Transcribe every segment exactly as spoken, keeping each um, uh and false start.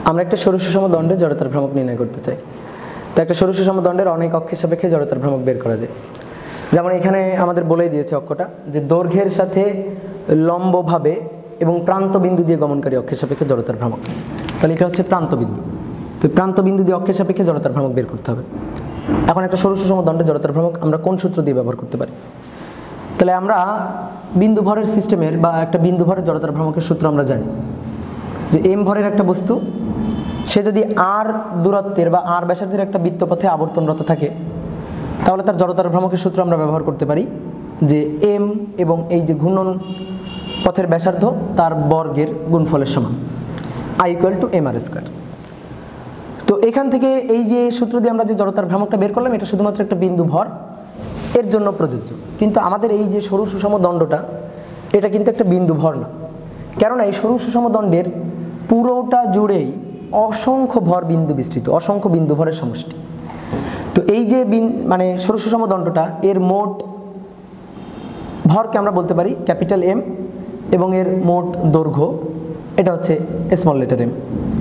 আমরা একটা সরু সুষম দণ্ডের জড়তার ভ্রামক নির্ণয় করতে চাই। তো একটা সরু সুষম দণ্ডের অনেক অক্ষের সাপেক্ষে জড়তার ভ্রামক বের করা যায়। যেমন এখানে আমাদের বলেই দিয়েছে অক্ষটা যে দৈর্ঘ্যের সাথে লম্বভাবে এবং প্রান্ত বিন্দু দিয়ে গমনকারী অক্ষের সাপেক্ষে জড়তার ভ্রামক। তাহলে এটা হচ্ছে প্রান্ত বিন্দু। তো প্রান্ত বিন্দু দিয়ে অক্ষের সাপেক্ষে জড়তার ভ্রামক বের করতে হবে। এখন একটা সরু সুষম দণ্ডের জড়তার ভ্রামক আমরা কোন সূত্র দিয়ে ব্যবহার করতে পারি? তাহলে আমরা বিন্দু ভরের সিস্টেমের বা একটা বিন্দু ভরের জড়তার ভ্রামকের সূত্র আমরা জানি যে এম ভরের একটা বস্তু সে যদি আর দূরত্বের বা আর ব্যাসার্ধের একটা বৃত্তপথে আবর্তনরত থাকে তাহলে তার জড়তার ভ্রামকের সূত্র আমরা ব্যবহার করতে পারি যে এম এবং এই যে ঘূর্ণন পথের ব্যাসার্ধ তার বর্গের গুণফলের সমান, I equal to M R square. তো এখান থেকে এই যে সূত্র দিয়ে আমরা যে জড়তার ভ্রামকটা বের করলাম এটা শুধুমাত্র একটা বিন্দু ভর এর জন্য প্রযোজ্য, কিন্তু আমাদের এই যে সরু সুষম দণ্ডটা এটা কিন্তু একটা বিন্দু ভর না, কেননা এই সরু সুষম দণ্ডের পুরোটা জুড়েই অসংখ্য ভর বিন্দু বিস্তৃত, অসংখ্য বিন্দু ভরের সমষ্টি। তো এই যে মানে সরু সুষম দণ্ডটা এর মোট ভরকে আমরা বলতে পারি ক্যাপিটাল এম এবং এর মোট দৈর্ঘ্য এটা হচ্ছে স্মল লেটার এম।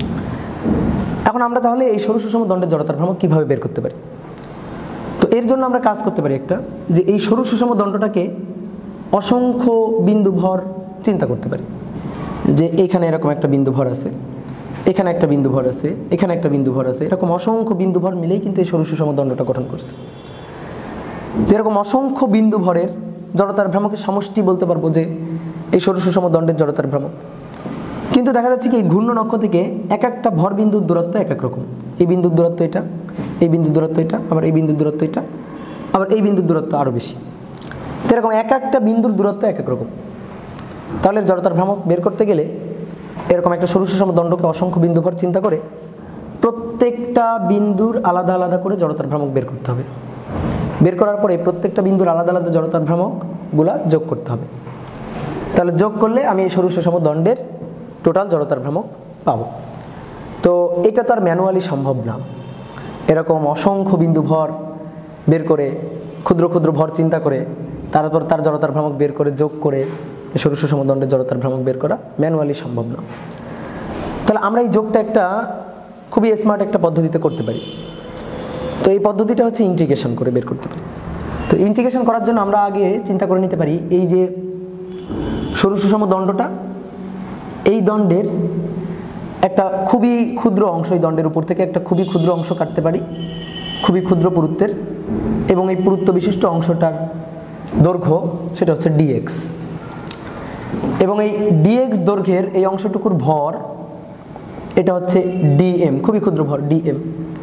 এখন আমরা তাহলে এই সরু সুষম দণ্ডের জড়তার ভ্রামক কীভাবে বের করতে পারি? তো এর জন্য আমরা কাজ করতে পারি একটা যে এই সরু সুষম দণ্ডটাকে অসংখ্য বিন্দু ভর চিন্তা করতে পারি যে এইখানে এরকম একটা বিন্দু ভর আছে, এখানে একটা বিন্দু ভর আছে, এখানে একটা বিন্দু ভর আছে, এরকম অসংখ্য বিন্দু ভর মিলেই কিন্তু এই সরু সুষম দণ্ডটা গঠন করছে। তো এরকম অসংখ্য বিন্দু ভরের জড়তার ভ্রামকের সমষ্টি বলতে পারবো যে এই সরু সুষম দণ্ডের জড়তার ভ্রামক। কিন্তু দেখা যাচ্ছে কি এই ঘূর্ণন অক্ষ থেকে এক একটা ভর বিন্দুর দূরত্ব এক এক রকম। এই বিন্দুর দূরত্ব এটা, এই বিন্দুর দূরত্ব এটা, আবার এই বিন্দুর দূরত্ব এটা, আবার এই বিন্দুর দূরত্ব আরও বেশি। তো এরকম এক একটা বিন্দুর দূরত্ব এক এক রকম। তাহলে জড়তার ভ্রামক বের করতে গেলে এরকম একটা সরু সুষম দণ্ডকে অসংখ্য বিন্দু ভর চিন্তা করে প্রত্যেকটা বিন্দুর আলাদা আলাদা করে জড়তার ভ্রামক বের করতে হবে। বের করার পরে প্রত্যেকটা বিন্দুর আলাদা আলাদা জড়তার ভ্রামকগুলা যোগ করতে হবে। তাহলে যোগ করলে আমি এই সরু সুষম দণ্ডের টোটাল জড়তার ভ্রামক পাবো। তো এটা তো আর ম্যানুয়ালি সম্ভব না, এরকম অসংখ্য বিন্দু ভর বের করে ক্ষুদ্র ক্ষুদ্র ভর চিন্তা করে তারপর তার জড়তার ভ্রামক বের করে যোগ করে সরু সুষম দণ্ডের জড়তার ভ্রামক বের করা ম্যানুয়ালি সম্ভব না। তাহলে আমরা এই যোগটা একটা খুবই স্মার্ট একটা পদ্ধতিতে করতে পারি। তো এই পদ্ধতিটা হচ্ছে ইন্টিগ্রেশন করে বের করতে পারি। তো ইন্টিগ্রেশন করার জন্য আমরা আগে চিন্তা করে নিতে পারি এই যে সরু সুষম দণ্ডটা, এই দণ্ডের একটা খুবই ক্ষুদ্র অংশ, এই দণ্ডের উপর থেকে একটা খুবই ক্ষুদ্র অংশ কাটতে পারি, খুবই ক্ষুদ্র পুরুত্বের, এবং এই পুরুত্ব বিশিষ্ট অংশটার দৈর্ঘ্য সেটা হচ্ছে ডিএক্স, এবং এই ডিএক্স দৈর্ঘ্যের এই অংশটুকুর ভর এটা হচ্ছে ডিএম, খুবই ক্ষুদ্র ভর ডিএম,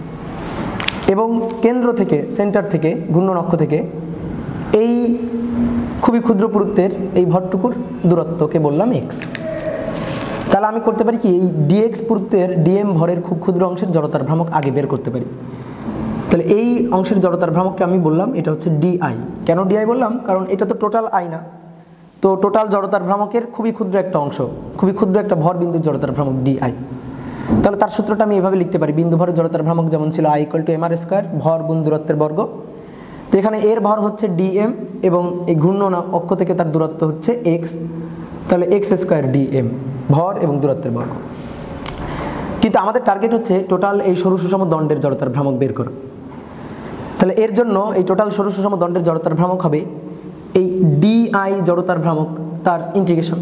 এবং কেন্দ্র থেকে সেন্টার থেকে ঘূর্ণন অক্ষ থেকে এই খুবই ক্ষুদ্র পুরুত্বের এই ভরটুকুর দূরত্বকে বললাম এক্স। তাহলে আমি করতে পারি কি এই ডিএক্স পুরুত্বের ডিএম ভরের খুব ক্ষুদ্র অংশের জড়তার ভ্রামক আগে বের করতে পারি। তাহলে এই অংশের জড়তার ভ্রামককে আমি বললাম এটা হচ্ছে ডিআই। কেন ডিআই বললাম? কারণ এটা তো টোটাল আই না, তো টোটাল জড়তার ভ্রামকের খুবই ক্ষুদ্র একটা অংশ, খুবই ক্ষুদ্র একটা ভর বিন্দুর জড়তার ভ্রামক ডিআই। তাহলে তার সূত্রটা আমি এভাবে লিখতে পারি, বিন্দু ভরের জড়তার ভ্রামক যেমন ছিল I equal to M R square, ভর গুণ দূরত্বের বর্গ। তো এখানে এর ভর হচ্ছে ডিএম এবং এই ঘূর্ণন অক্ষ থেকে তার দূরত্ব হচ্ছে এক্স, তাহলে এক্স স্কোয়ার ডিএম ভর এবং দূরত্বের বর্গ। কিন্তু আমাদের টার্গেট হচ্ছে টোটাল এই সরু সুষম দণ্ডের জড়তার ভ্রামক বের করা। তাহলে এর জন্য এই টোটাল সরু সুষম দণ্ডের জড়তার ভ্রামক হবে এই ডিআই জড়তার ভ্রামক তার ইন্টিগ্রেশন।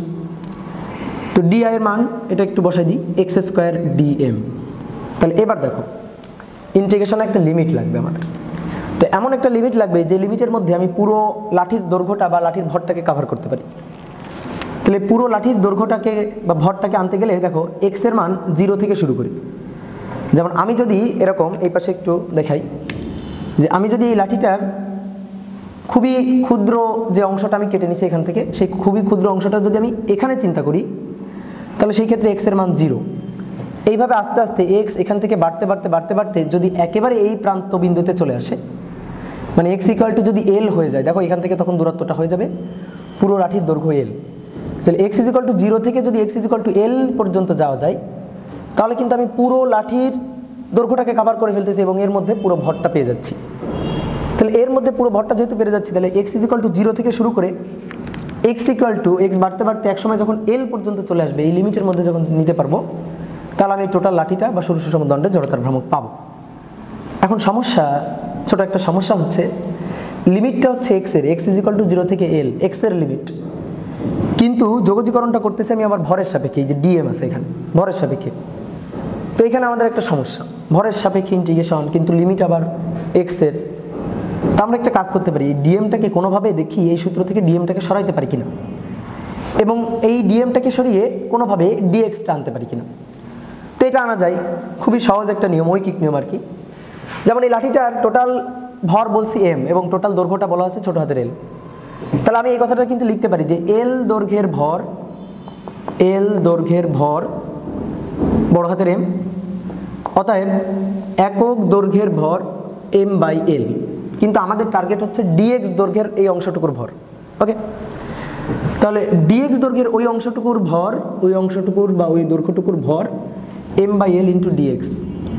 তো ডিআই এর মান এটা একটু বসাই দিই, এক্স স্কোয়ার ডিএম। তাহলে এবার দেখো ইন্টিগ্রেশনে একটা লিমিট লাগবে আমাদের। তো এমন একটা লিমিট লাগবে যে লিমিটের মধ্যে আমি পুরো লাঠির দৈর্ঘ্যটা বা লাঠির ভরটাকে কভার করতে পারি। তাহলে পুরো লাঠির দৈর্ঘ্যটাকে বা ভরটাকে আনতে গেলে দেখো এক্স এর মান জিরো থেকে শুরু করি। যেমন আমি যদি এরকম এই পাশে একটু দেখাই যে আমি যদি এই লাঠিটার খুবই ক্ষুদ্র যে অংশটা আমি কেটে নিছি এখান থেকে, সেই খুবই ক্ষুদ্র অংশটা যদি আমি এখানে চিন্তা করি তাহলে সেই ক্ষেত্রে এক্স এর মান জিরো। এইভাবে আস্তে আস্তে এক্স এখান থেকে বাড়তে বাড়তে বাড়তে বাড়তে যদি একেবারে এই প্রান্ত বিন্দুতে চলে আসে, মানে এক্স ইকুয়াল টু যদি এল হয়ে যায়, দেখো এখান থেকে তখন দূরত্বটা হয়ে যাবে পুরো লাঠির দৈর্ঘ্য এল। তাহলে X is equal to zero থেকে যদি X is equal to L পর্যন্ত যাওয়া যায় তাহলে কিন্তু আমি পুরো লাঠির দৈর্ঘ্যটাকে কভার করে ফেলতেছি এবং এর মধ্যে পুরো ভরটা পেয়ে যাচ্ছি। তাহলে এর মধ্যে পুরো ভরটা যেহেতু পেয়ে যাচ্ছি তাহলে X is equal to zero থেকে শুরু করে এক্স ইকুয়াল টু এক্স বাড়তে বাড়তে এক সময় যখন এল পর্যন্ত চলে আসবে, এই লিমিটের মধ্যে যখন নিতে পারবো তাহলে আমি টোটাল লাঠিটা বা সরু সুষম দণ্ডের জড়তার ভ্রামক পাবো। এখন সমস্যা, ছোট একটা সমস্যা হচ্ছে লিমিটটা হচ্ছে এক্স এর, X is equal to zero থেকে এল, এক্স এর লিমিট, কিন্তু যোগজীকরণটা করতেছি আমি আবার ভরের সাপেক্ষে, এই যে ডিএম আছে এখানে ভরের সাপেক্ষে। তো এখানে আমাদের একটা সমস্যা, ভরের সাপেক্ষে ইন্টিগ্রেশন কিন্তু লিমিট আবার এক্স এর। তো আমরা একটা কাজ করতে পারি, এই ডিএমটাকে কোনোভাবে দেখি এই সূত্র থেকে ডিএমটাকে সরাইতে পারি কিনা, এবং এই ডিএমটাকে সরিয়ে কোনোভাবে ডিএক্সটা আনতে পারি কিনা। তো এটা আনা যায়, খুবই সহজ একটা নিয়ম, ঐকিক নিয়ম আর কি। যেমন এই লাঠিটার টোটাল ভর বলছি এম এবং টোটাল দৈর্ঘ্যটা বলা হচ্ছে ছোট হাতের এল। তাহলে আমি এই কথাটা কিন্তু লিখতে পারি যে এল দৈর্ঘ্যের ভর, এল দৈর্ঘ্যের ভর বড় হাতের এম, অতএব একক দৈর্ঘ্যের ভর এম বাই এল। কিন্তু আমাদের টার্গেট হচ্ছে ডিএক্স দৈর্ঘ্যের এই অংশটুকুর ভর। ওকে, তাহলে ডিএক্স দৈর্ঘ্যের ওই অংশটুকুর ভর, ওই অংশটুকুর বা ওই দৈর্ঘ্যটুকুর ভর M by L into dx.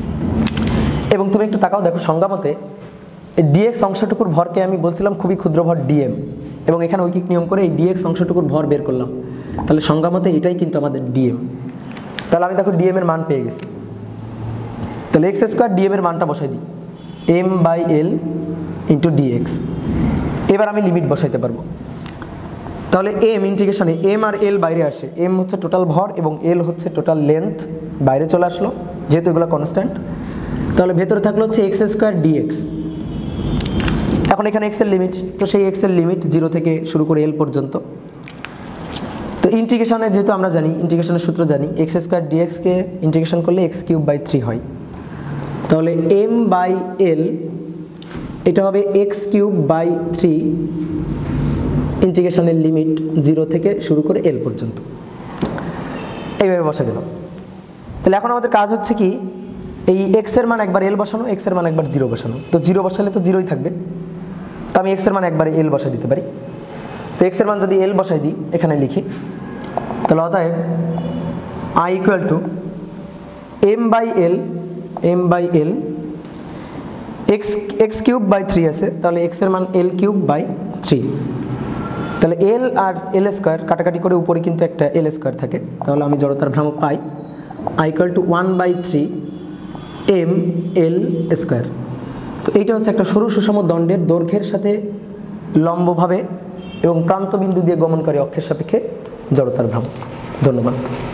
এবং তুমি একটু তাকাও, দেখো সংজ্ঞা মতে ডিএক্স অংশটুকুর ভরকে আমি বলছিলাম খুবই ক্ষুদ্র ভর ডিএম, এবং এখানে ঐকিক নিয়ম করে এই ডিএক্স অংশটুকুর ভর বের করলাম। তাহলে সংজ্ঞা মতে এটাই কিন্তু আমাদের ডিএম। তাহলে আমি দেখো ডিএম এর মান পেয়ে গেছি। তাহলে এক্স স্কোয়ার ডিএম এর মানটা বসাই দিই, M by L into dx. এবার আমি লিমিট বসাইতে পারবো। তাহলে এম ইন্টিগ্রেশনে এম আর এল বাইরে আসে, এম হচ্ছে টোটাল ভর এবং এল হচ্ছে টোটাল লেন্থ, বাইরে চলে আসলো যেহেতু এগুলো কনস্ট্যান্ট। তাহলে ভেতরে থাকলো হচ্ছে এক্স স্কোয়ার ডিএক্স। এখন এখানে এক্স এর লিমিট, তো সেই এক্স এর লিমিট জিরো থেকে শুরু করে এল পর্যন্ত। তো ইন্টিগ্রেশনে যেহেতু আমরা জানি, ইন্টিগ্রেশনের সূত্র জানি, এক্স স্কোয়ার ডিএক্সকে ইন্টিগ্রেশন করলে এক্স কিউব বাই থ্রি হয়। তাহলে এম বাই এল এটা হবে এক্স কিউব বাই থ্রি, ইন্টিগ্রেশনের লিমিট জিরো থেকে শুরু করে এল পর্যন্ত। এইভাবে বসা দিলাম। তাহলে এখন আমাদের কাজ হচ্ছে কি, এই এক্স এর মান একবার এল বসানো, এক্স এর মান একবার জিরো বসানো। তো জিরো বসালে তো জিরোই থাকবে, তো আমি এক্স এর মান একবারে এল বসাই দিতে পারি। তো এক্স এর মান যদি এল বসাই দিই, এখানে লিখি, তাহলে অতএব I equal to M by L, M by L X X cube by three আছে, তাহলে এক্স এর মান এল কিউব বাই থ্রি। তাহলে এল আর এল স্কোয়ার কাটাকাটি করে উপরে কিন্তু একটা এল স্কোয়ার থাকে, তাহলে আমি জড়তার ভ্রামক পাই I equal to one by three M L square. তো এইটা হচ্ছে একটা সরু সুষম দণ্ডের দৈর্ঘ্যের সাথে লম্বভাবে এবং প্রান্তবিন্দু দিয়ে গমনকারী অক্ষের সাপেক্ষে জড়তার ভ্রামক। ধন্যবাদ।